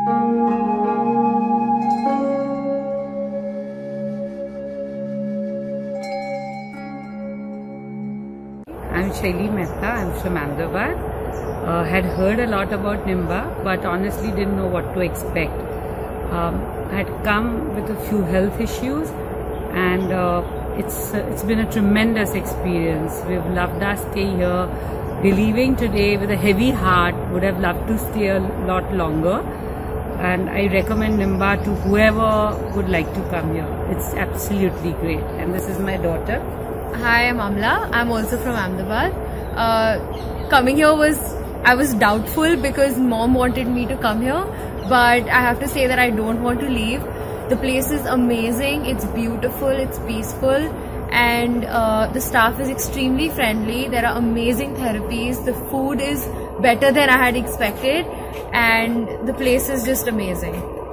I'm Shaili Mehta, I'm from Ahmedabad. Had heard a lot about Nimba, but honestly didn't know what to expect. I had come with a few health issues, and it's been a tremendous experience. We've loved our stay here. We're leaving today with a heavy heart, would have loved to stay a lot longer. And I recommend Nimba to whoever would like to come here. It's absolutely great. And this is my daughter. Hi, I'm Amla. I'm also from Ahmedabad. Coming here I was doubtful because mom wanted me to come here, but I have to say that I don't want to leave. The place is amazing, it's beautiful, it's peaceful, and the staff is extremely friendly. There are amazing therapies, the food is better than I had expected, and the place is just amazing.